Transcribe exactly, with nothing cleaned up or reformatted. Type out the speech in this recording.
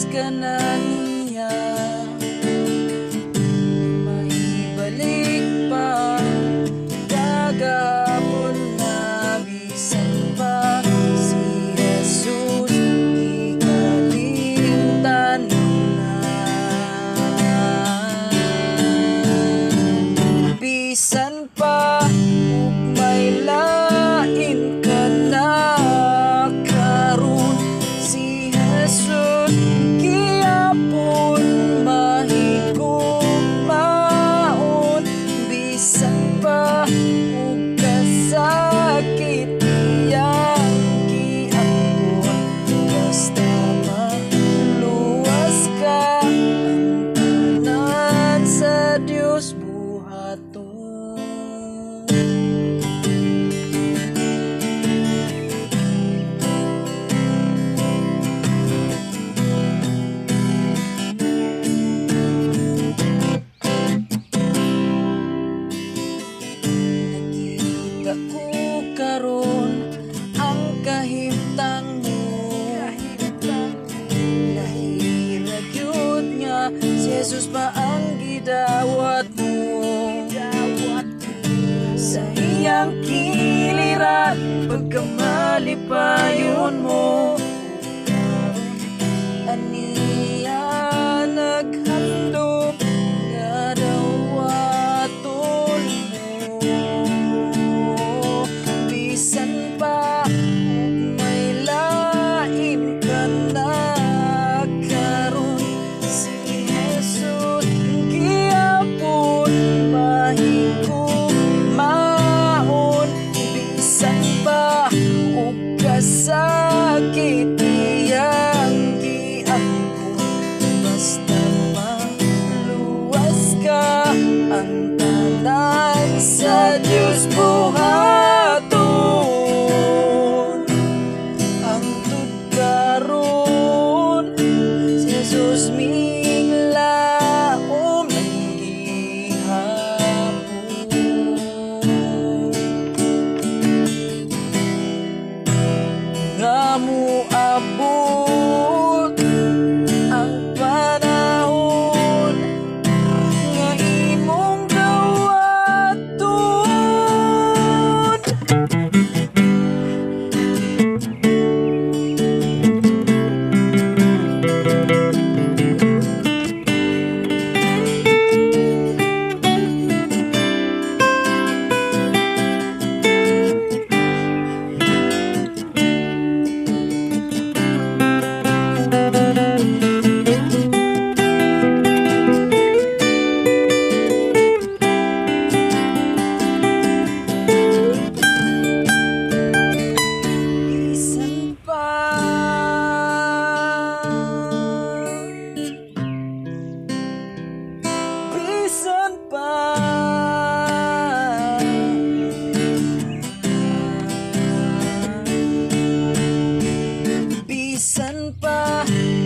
ka na niya, maibalik pa gagapon na bisan pa si Jesus di kalimtan na. Bisan pa ug may lain ka na karon, si Jesus gihapon mahigugmaon. Bisan pa ug kasakit iyang giapon, basta maluwas ka ang tanan sa Dios buhaton. Nakita ko karon ang kahimtang mo, lahira gyud nga si Jesus pa ang gidawat mo. Sa iyang kiliran pagkamalipayon mo, aniya naghandom nga dawaton mo. Bisan pa ug may lain ka na karon, si Jesus gihapon mahigugmaon. Bisan pa ug kasakit iyang giapon, basta maluwas ka ang tanan sa Dios buhaton. Hangtod karon si Jesus minglaom gihapon. Nga moabot ang panahon nga imong dawaton. Bisan pa, bisan pa, bisan pa